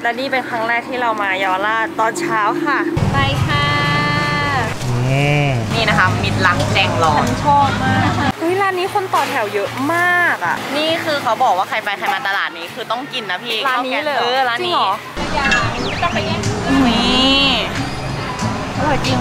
และนี่เป็นครั้งแรกที่เรามาเยาวราชตอนเช้าค่ะไปค่ะนี่นะคะมิตรรักแจงรอนชอบมากเฮ้ยร้านนี้คนต่อแถวเยอะมากอ่ะนี่คือเขาบอกว่าใครไปใครมาตลาดนี้คือต้องกินนะพี่ร้านนี้เลยร้านนี้ต้องไปแย่งนี่อร่อยจริง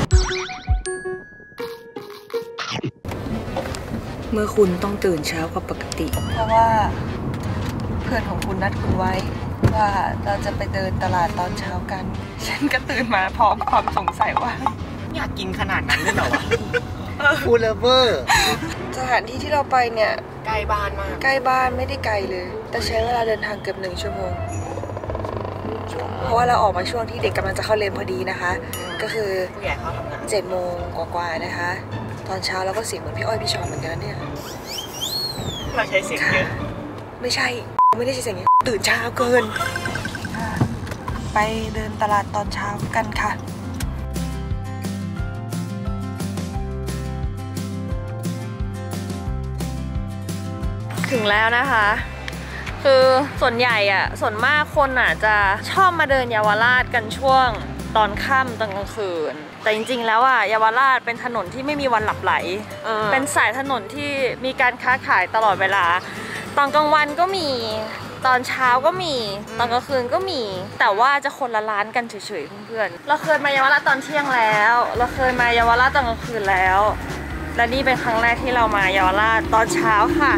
เมื่อคุณต้องตื่นเช้ากว่าปกติเพราะว่าเพื่อนของคุณนัดคุณไว้ว่าเราจะไปเดินตลาดตอนเช้ากันฉันก็ตื่นมาพร้อมความสงสัยว่าอยากกินขนาดนั้นเลยเหรอวะฟูลเลเวอร์สถานที่ที่เราไปเนี่ยใกล้บ้านมากใกล้บ้านไม่ได้ไกลเลยแต่ใช้เวลาเดินทางเกือบ1 ชั่วโมงเพราะว่าเราออกมาช่วงที่เด็กกำลังจะเข้าเรียนพอดีนะคะก็คือผู้ใหญ่เขาทำงาน7 โมงกว่าๆนะคะตอนเช้าเราก็เสียงเหมือนพี่อ้อยพี่ชอนเหมือนกันนะเนี่ยเราใช้เสียงเยอะไม่ใช่ไม่ได้ใช้เสียงเยอะตื่นเช้าเกินไปเดินตลาดตอนเช้ากันค่ะถึงแล้วนะคะคือส่วนใหญ่อ่ะส่วนมากคนอ่ะจะชอบมาเดินเยาวราชกันช่วงตอนค่ำตอนกลางคืนแต่จริงๆแล้วอ่ะเยาวราชเป็นถนนที่ไม่มีวันหลับไหลเป็นสายถนนที่มีการค้าขายตลอดเวลาตอนกลางวันก็มีตอนเช้าก็มีตอนกลางคืนก็มีแต่ว่าจะคนละร้านกันเฉยๆเพื่อนๆเราเคยมาเยาวราชตอนเที่ยงแล้วเราเคยมาเยาวราชตอนกลางคืนแล้วและนี่เป็นครั้งแรกที่เรามาเยาวราชตอนเช้าค่ะ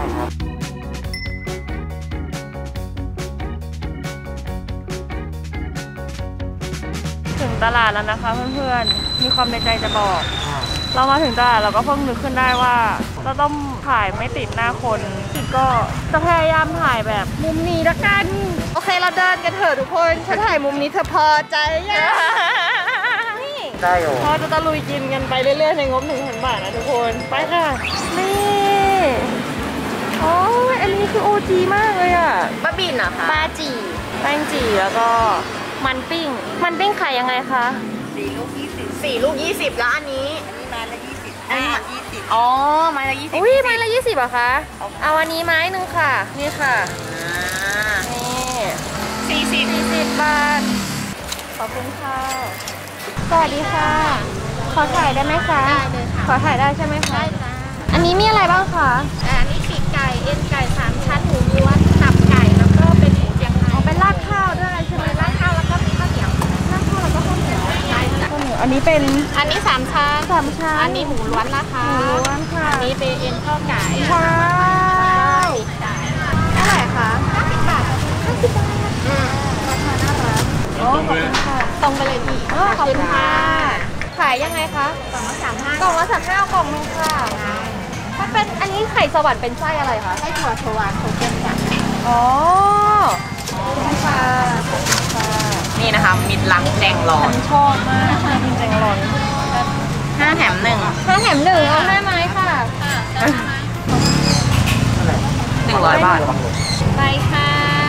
ถึงตลาดแล้วนะคะเพื่อนๆมีความในใจจะบอกเรามาถึงตลาดเราก็เพิ่งนึกขึ้นได้ว่าเราต้องถ่ายไม่ติดหน้าคนก็จะพยายามถ่ายแบบมุมนี้ละกันโอเคเราเดินกันเถอะทุกคนฉันถ่ายมุมนี้เธอพอใจยังนี่ได้โอ้เราจะตะลุยกินกันไปเรื่อยๆในงบ1,000 บาทนะทุกคนไปค่ะนี่โอ้ยอันนี้คือโอจีมากเลยอ่ะบ้าบินเหรอคะบ้าจีแป้งจีแล้วก็มันปิ้งขายยังไงคะ4 ลูก 20 4 ลูก 20แล้วอันนี้ไม้ละ2020อ๋อไม้ละ20อุ้ยไม้ละ20เหรอคะเอาอันนี้ไม้หนึ่งค่ะนี่ค่ะนี่40 บาทขอบคุณค่ะสวัสดีค่ะขอถ่ายได้ไหมคะได้เลยค่ะขอถ่ายได้ใช่ไหมคะได้จ้าอันนี้มีอะไรบ้างคะอันนี้ปีกไก่เอ็นไก่3 ชั้นหมูล้วนตับไก่แล้วก็เป็นหมูเจียงไฮ้เป็นราดข้าวด้วยใช่ไหมราดข้าวแล้วก็มีข้าวเหนียวราดข้าวแล้วก็ข้าวเหนียวอันนี้เป็นอันนี้3 ชั้นอันนี้หมูล้วนนะคะหมูล้วนค่ะอันนี้เป็นเอ็นข้าวไก่ว้าวเท่าไหร่คะ50 บาท50 บาทราคาน่ารักโอ้ขอบคุณค่ะตรงไปเลยพี่ขอบคุณค่ะขายยังไงคะกล่องละ35กล่องละ35กล่องนึงค่ะมันเป็นอันนี้ไข่สวรรค์เป็นไส้อะไรคะไส้ถั่วถั่วโคเคนค่ะอ๋อขอบคุณค่ะนี่นะคะมิตรรักแจงรอนชอบมากมิตรแจงรอน5 แถม 1เอาได้ไหมค่ะ100 บาทไปค่ะ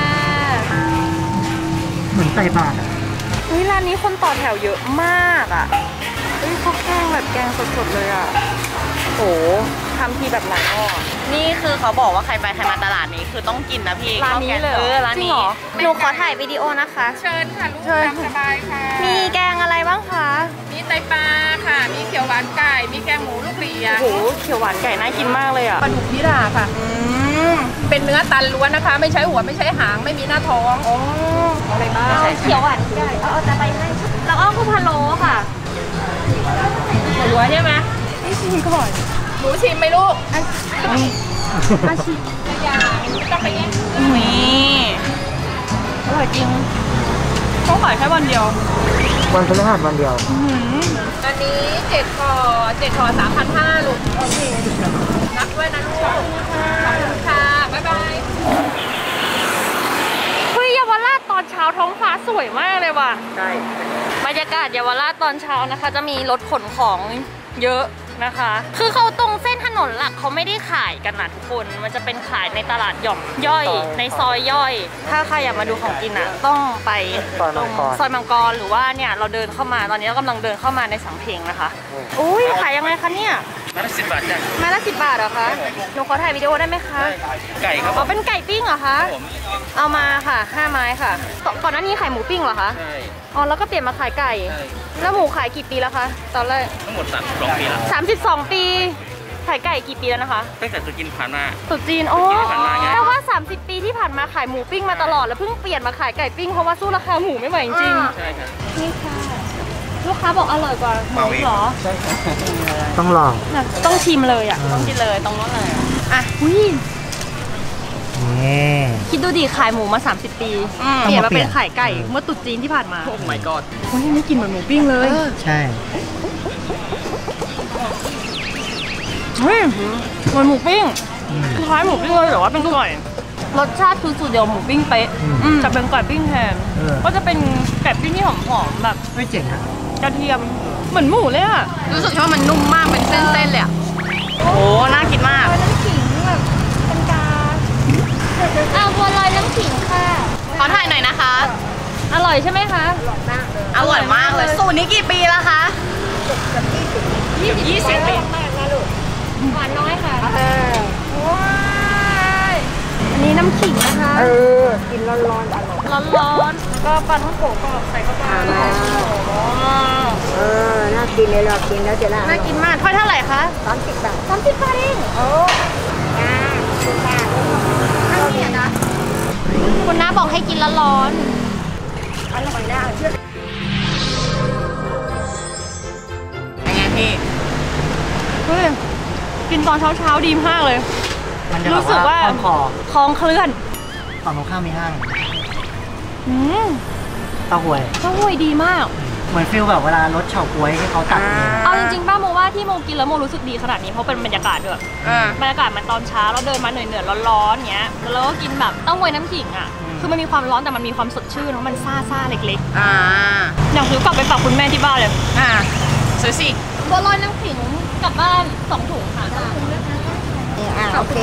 เหมือนใส่บาทร้านนี้คนต่อแถวเยอะมากอ่ะเขาแกงแบบแกงสดๆเลยอ่ะโหทำทีแบบหลายหม้อนี่คือเขาบอกว่าใครไปใครมาตลาดนี้คือต้องกินนะพี่ร้านนี้เลยร้านนี้หนูขอถ่ายวิดีโอนะคะเชิญค่ะลูกตามสบายค่ะมีแกงอะไรบ้างคะมีไตปลาค่ะมีเขียวหวานไก่มีแกงหมูลูกเหลียงโอ้โหเขียวหวานไก่น่ากินมากเลยอ่ะปลาดุกพิราค่ะเป็นเนื้อตันล้วนนะคะไม่ใช่หัวไม่ใช่หางไม่มีหน้าท้องอะไรบ้างเขียวหวานไก่เอาแต่ไปให้แล้วก็คือพะโล้ค่ะหัวใช่ไหมให้ชิมก่อนหนูชิมไหมลูกชิมต้องไปแย่งนี่อร่อยจริงเขาขายแค่วันเดียววันพฤหัสวันเดียวอันนี้7 ห่อ 3,500ลูกโอเคนับด้วยนะลูกขอบคุณค่ะบ๊ายบายเฮ้ยเยาวราชตอนเช้าท้องฟ้าสวยมากเลยว่ะใช่บรรยากาศเยาวราชตอนเช้านะคะจะมีรถขนของเยอะนะคะคือเขาตรงเส้นถนนหลักเขาไม่ได้ขายกันนะทุกคนมันจะเป็นขายในตลาดหย่อมย่อยในซอยย่อยถ้าใครอยากมาดูของกินอ่ะต้องไปตรงซอยมังกรหรือว่าเนี่ยเราเดินเข้ามาตอนนี้เรากำลังเดินเข้ามาในสังเพลงนะคะอุ้ยขายยังไงคะเนี่ยไม้ละ10 บาทจ้ะไม้ละ10 บาทเหรอคะหนูขอถ่ายวิดีโอได้ไหมคะไก่ครับอ๋อเป็นไก่ปิ้งเหรอคะผมเอามาค่ะ5 ไม้ค่ะก่อนหน้านี้ขายหมูปิ้งเหรอคะใช่อ๋อแล้วก็เปลี่ยนมาขายไก่ใช่แล้วหมูขายกี่ปีแล้วคะตอนแรกทั้งหมด32 ปีแล้ว 32 ปีขายไก่กี่ปีแล้วนะคะตั้งแต่ตัวกินผ่านมาตรุษจีนโอ้ตรุษจีนที่ผ่านมาไงแปลว่า30 ปีที่ผ่านมาขายหมูปิ้งมาตลอดแล้วเพิ่งเปลี่ยนมาขายไก่ปิ้งเพราะว่าสู้ราคาหมูไม่ไหวจริงใช่ครับๆนี่ค่ะลูกค้าบอกอร่อยกว่าหมูเหรอต้องลองน่ะต้องชิมเลยอ่ะต้องกินเลยตรงนั้นเลยอ่ะอุ้ยนี่คิดดูดิขายหมูมา30 ปีเปลี่ยนมาเป็นขายไก่เมื่อตรุษจีนที่ผ่านมาโอ้ my god โอ้ยไม่กินเหมือนหมูปิ้งเลยใช่เฮ้ยเหมือนหมูปิ้งคล้ายหมูปิ้งเลยแต่ว่าเป็นไก่รสชาติคือสูตรเดียวหมูปิ้งเป๊ะจะเป็นไก่ปิ้งแทนก็จะเป็นไก่ปิ้งที่หอมๆแบบไม่เจ๋งนะกระเทียมเหมือนหมูเลยอ่ะรู้สึกว่ามันนุ่มมากเป็นเส้นๆเลยอ่ะโอ้น่ากินมากน้ำขิงแบบเป็นกาเอาบัวลอยน้ำขิงค่ะขอถ่ายหน่อยนะคะอร่อยใช่ไหมคะอร่อยมากเลยสูตรนี้กี่ปีแล้วคะ20 ปีหวานน้อยค่ะว้ายอันนี้น้ำขิงนะคะกินร้อนๆอร่อยร้อนๆแล้วก็ปลาท่องโกะกรอบใส่เข้าไปน่ากินเลยเรากินแล้วจะน่าน่ากินมากถ้วยเท่าไหร่คะ 30 บาท 30 บาทเองโอ้ 10 บาทอันนี้นะคุณน้าบอกให้กินร้อนอร่อยนะเชื่อเป็นไงพี่ๆเฮ้ยกินตอนเช้าๆดีมากเลยมันจะรู้สึกว่าคอคลองเคลื่อนฝั่งตรงข้ามมีห้างอืมเต้าหวยเต้าหู้ดีมากเหมือนฟิลแบบเวลารถเฉาก๊วยที่เขาตัดเองเอาจริงๆป้าโมว่าที่โมกินแล้วโมรู้สึกดีขนาดนี้เพราะเป็นบรรยากาศด้วยบรรยากาศมันตอนเช้าเราเดินมาเหนื่อยๆร้อนๆเงี้ยแล้วเราก็กินแบบเต้าหู้น้ำขิงอ่ะคือมันมีความร้อนแต่มันมีความสดชื่นเพราะมันซ่าๆเล็กๆอยากซื้อกลับไปฝากคุณแม่ที่บ้านเลยซื้อสิบัวลอยน้ำขิงกลับบ้าน2 ถุงค่ะโอเค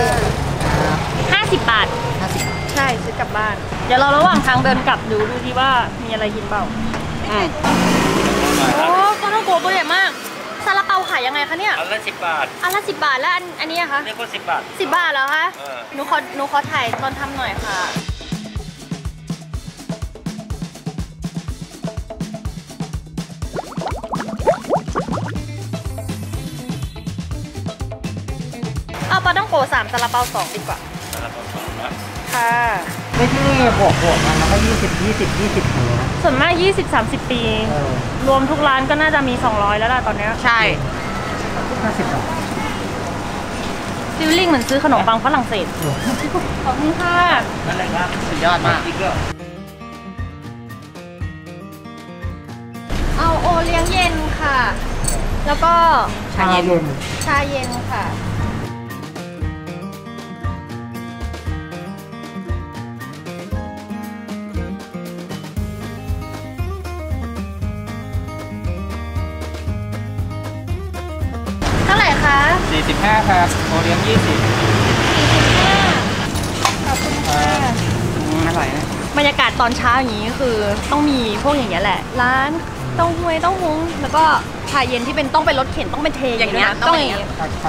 50 บาท 50 ใช่ซื้อกลับบ้าน เดี๋ยวเราระหว่างทางเดินกลับดูที่ว่ามีอะไรกินเปล่าโอ้ก็ต้องโกตัวใหญ่มากซาลาเปาขายยังไงคะเนี่ยอันละ10 บาทอันละ10 บาทแล้วอันนี้อะคะเรียกว่า10 บาท 10 บาทเหรอคะเออหนูขอถ่ายตอนทำหน่อยค่ะเอาปลาต้องโก3ซาลาเปา2ดีกว่าสำหรับผมนะค่ะไม่ใช่บวกมันแล้วก็20เลยนะส่วนมาก 20-30 ปี รวมทุกร้านก็น่าจะมี200แล้วล่ะตอนเนี้ยใช่ 50 บาทฟิลลิ่งเหมือนซื้อขนมปังฝรั่งเศสขอบคุณค่ะนั่นแหละครับสุดยอดมากอีกก็เอาโอเลี้ยงเย็นค่ะ แล้วก็ชาเย็นชาเย็นค่ะ เท่าไหร่คะ 45 ครับโอเลี้ยง20 ขอบคุณค่ะอร่อยนะบรรยากาศตอนเช้าอย่างนี้คือต้องมีพวกอย่างเงี้ยแหละ ร้านเต้าหู้เต้าหู้แล้วก็ชาเย็นที่เป็นต้องเป็นรถเข็นต้องเป็นเทอย่างเงี้ยต้องอย่างเงี้ยครับ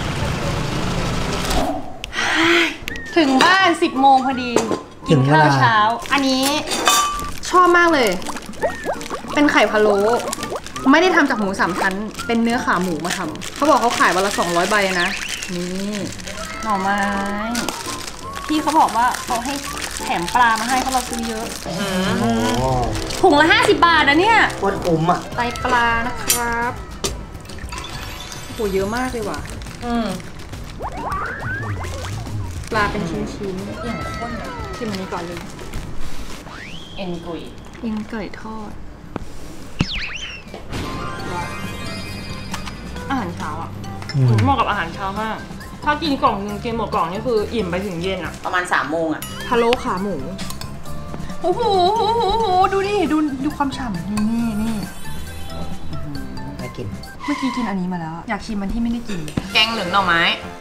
ถึงบ้าน 10 โมงพอดี กินข้าวเช้า อันนี้ชอบมากเลย เป็นไข่พะโล้ไม่ได้ทำจากหมู3 ชั้น เป็นเนื้อขาหมูมาทำเขาบอกเขาขายวันละ200 ใบนะ นี่หน่อไม้พี่เขาบอกว่าเขาให้แถมปลามาให้เพราะเราซื้อเยอะโอ้ถุงละ50 บาทนะเนี่ยโคตรคุ้มอ่ะไตปลานะครับโหเยอะมากเลยว่ะปลาเป็นชิ้นๆอย่างข้นชิมอันนี้ก่อนเลยเอ็นกุยยิงไก่ทอด อาหารเช้าอ่ะเหมาะกับอาหารเช้ามาก ถ้ากินกล่องนึงกินหมดกล่องนี่คืออิ่มไปถึงเย็นอ่ะประมาณ3 โมงอ่ะพะโล้ขาหมูโอ้โหดูดิดูความฉ่ำนี่น่ากินเมื่อกี้กินอันนี้มาแล้ว อยากชิมมันที่ไม่ได้กินแกงเหลืองหน่อไม้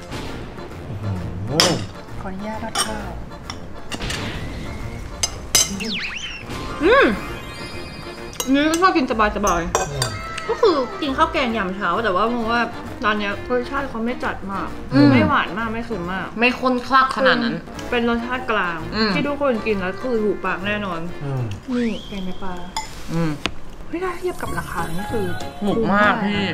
ขออนุญาตราดข้าวนี่ก็ชอบกินสบายก็คือกินข้าวแกงยามเช้าแต่ว่าเพราะว่าร้านเนี้ยรสชาติเขาไม่จัดมากไม่หวานมากไม่เค็มมากไม่ข้นคลักขนาดนั้นเป็นรสชาติกลางที่ทุกคนกินแล้วคือถูกปากแน่นอนนี่แกงในปลาไม่ได้เทียบกับราคานี่คือถูกมากพี่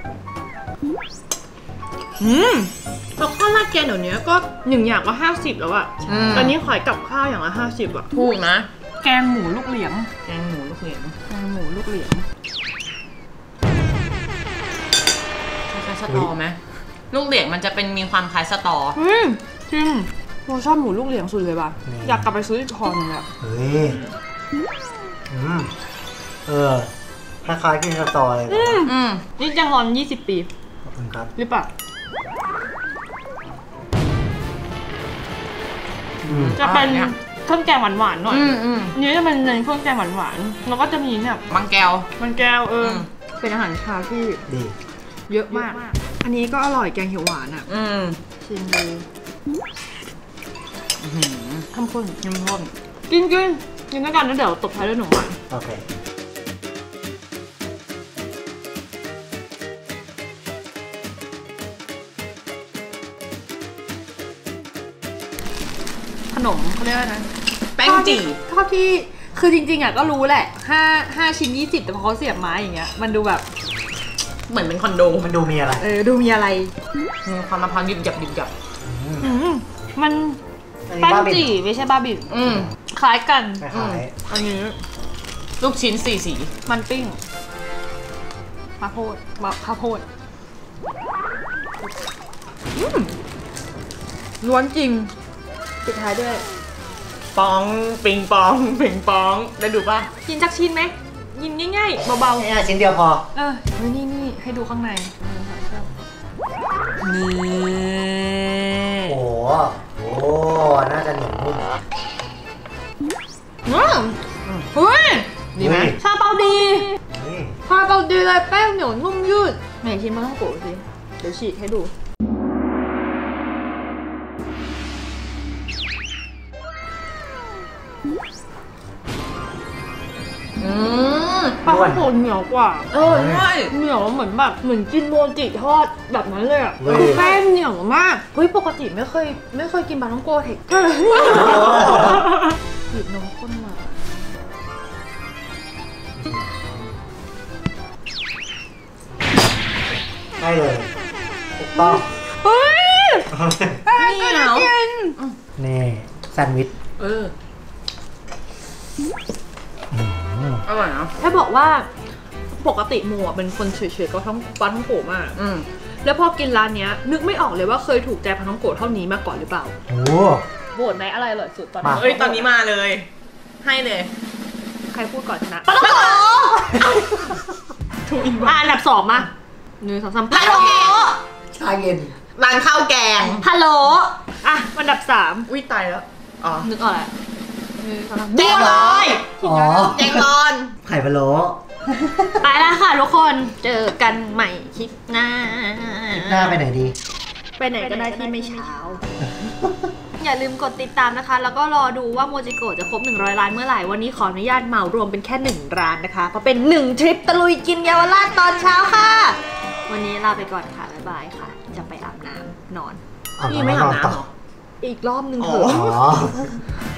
แล้วข้าวราดแกงเดี๋ยวนี้ก็1อย่างก็50แล้วอะตอนนี้ขายกับข้าวอย่างละ50อะถูกนะแกงหมูลูกเหลียงแกงหมูลูกเหลียงแกงหมูลูกเหลียงคล้ายสตอไหมลูกเหลียงมันจะเป็นมีความคล้ายสตอจริงเราชอบหมูลูกเหลียงสุดเลยป่ะอยากกลับไปซื้ออีกทอนนึงอะเฮ้ยคล้ายๆกินสตอเลยนี่ยังรอน20 ปีขอบคุณครับหรือเปล่าจะเป็นเครื่องแกงหวานๆหน่อยนี้จะเป็นเน้นเครื่องแกงหวานๆแล้วก็จะมีเนี่ยมันแก้วเป็นอาหารเช้าที่ดีเยอะมากอันนี้ก็อร่อยแกงเขียวหวานอ่ะชิมดูเข้มข้นกินด้วยกันแล้วเดี๋ยวตบท้ายด้วยขนมหวานโอเคขนมเขาเรียกว่านะแป้งจี่เท่าที่คือจริงๆอ่ะก็รู้แหละ5 ชิ้น 20แต่พอเขาเสียบไม้อย่างเงี้ยมันดูแบบเหมือนเป็นคอนโดมันดูมีอะไรดูมีอะไรมีความมะพร้าวดิบจับมันแป้งจี่ไม่ใช่บาบินคล้ายกันอันนี้ลูกชิ้น4 สีมันปิ้งข้าวโพดล้วนจริงสุดท้ายด้วยปองปิงปองได้ดูป่ะกินสักชิ้นไหมกินง่ายๆเบาๆชิ้นเดียวพอนี่ให้ดูข้างในนี่โอ้น่าจะเหนียวนุ่มเฮ้ยดีไหมชาเปาดีเลยแป้งเหนียวนุ่มยืดไหนชิมมาทั้งโกะสิเดี๋ยวฉีกให้ดูปลาโขนเหนียวกว่าใช่เหนียวเหมือนกินโมจิทอดแบบนั้นเลยอ่ะคือแป้งเหนียวมากเฮ้ยปกติไม่เคยกินปลาท่องโกเทคหยิบนมข้นมาได้เลยถูกต้องเฮ้ยนี่เหรอนี่แซนด์วิชอร่อยนะแค่บอกว่าปกติโมเป็นคนเฉยๆก็ทั้งปลาท่องโกะมากแล้วพอกินร้านเนี้ยนึกไม่ออกเลยว่าเคยถูกใจปลาท่องโกะเท่านี้มาก่อนหรือเปล่าโหวตไหมอะไรอร่อยสุดตอนนี้ตอนนี้มาเลยให้เลยใครพูดก่อนชนะปลาท่องโกะถูกอีกอันดับ2มา1 2 3 ฮัลโหลชาเย็นร้านข้าวแกงฮัลโหลอันดับ3 อุ้ยตายแล้วนึกออกแล้วแจงลอยแจงลอนไข่พะโล้ไปแล้วค่ะทุกคนเจอกันใหม่คลิปหน้าไปไหนดีไปไหนก็ได้ที่ไม่เช้าอย่าลืมกดติดตามนะคะแล้วก็รอดูว่าโมจิโกะจะครบ100 ล้านเมื่อไหร่วันนี้ขออนุญาตเหมารวมเป็นแค่1 ร้านนะคะเพราะเป็น1 ทริปตะลุยกินเยาวราชตอนเช้าค่ะวันนี้ลาไปก่อนค่ะบ๊ายบายค่ะจะไปอาบน้ำนอนนี่ไม่อาบน้ำหรออีกรอบนึงเถอะ